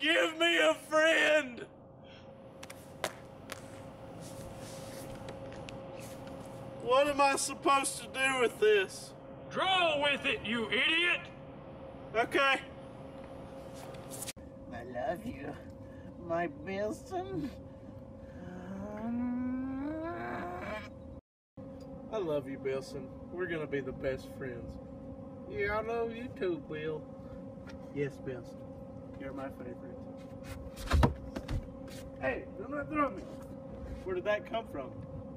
Give me a friend! What am I supposed to do with this? Draw with it, you idiot! Okay. I love you, my Bilson. I love you, Bilson. We're gonna be the best friends. Yeah, I love you too, Bill. Yes, Bilson. You're my favorite. Hey, do not throw me. Where did that come from?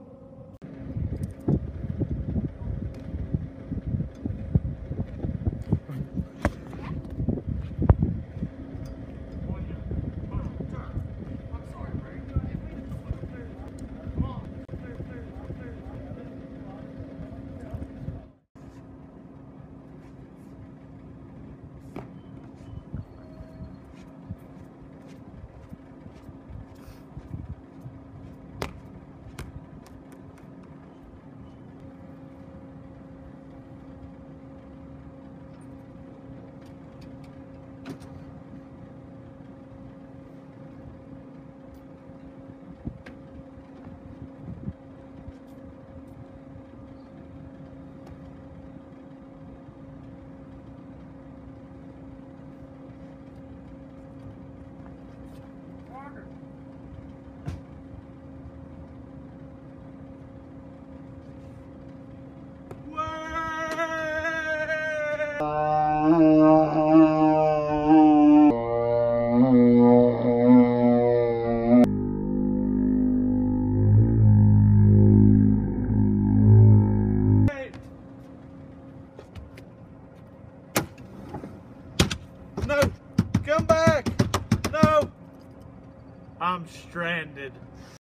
No! Come back! No! I'm stranded.